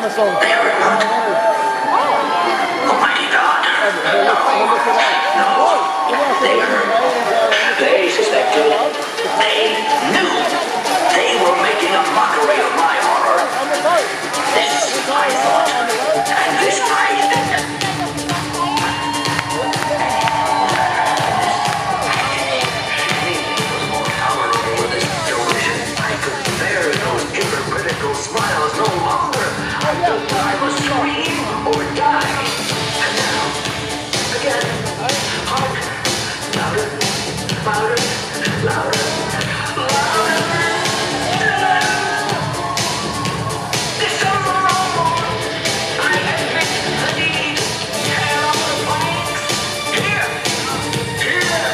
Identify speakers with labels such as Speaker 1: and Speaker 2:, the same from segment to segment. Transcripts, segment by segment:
Speaker 1: Almighty God. No. They heard. They suspected. They knew. They were making a mockery of my horror. This I thought. And this I did. Hypocritical smiles no longer. I felt I must scream or die. And now, again, hark, louder, louder, louder, louder. This time around, I admit the need. Tear up the planks. Here, here.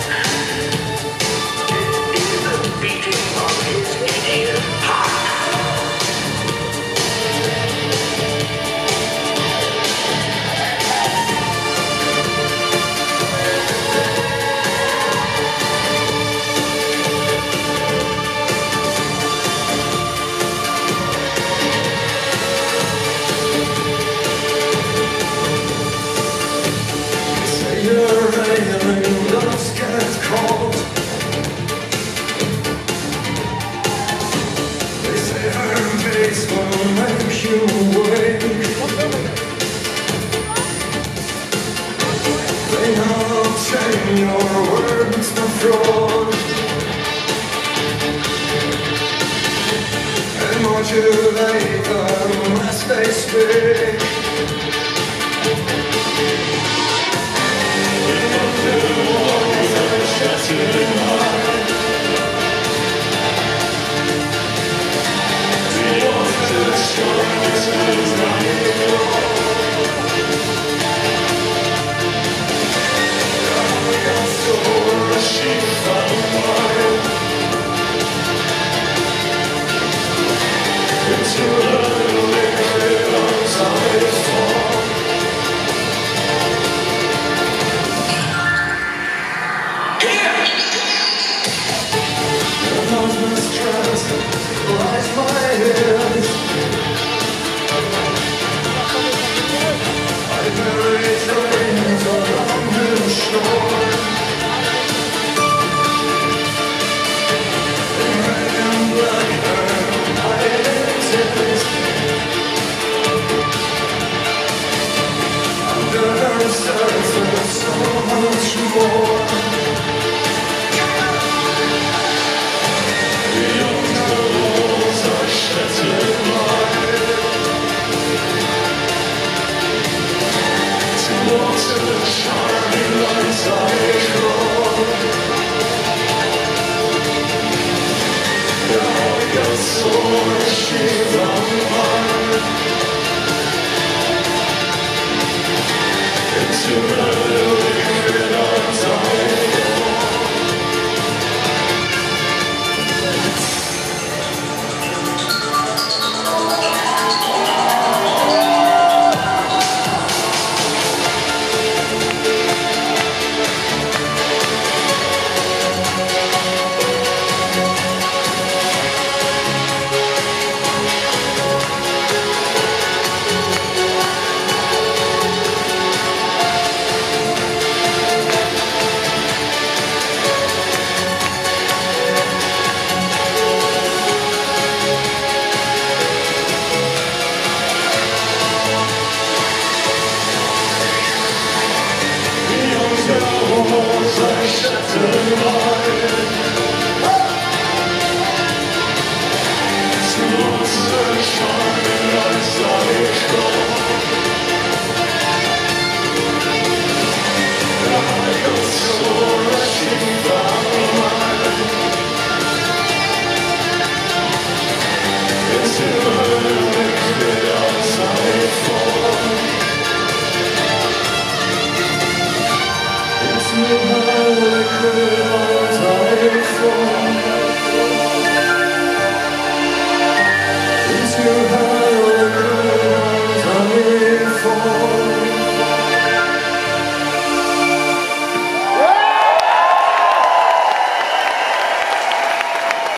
Speaker 1: It is the beating of his idiot heart.
Speaker 2: Your words for fraud and modulate them as they speak. Liquid arms I fall.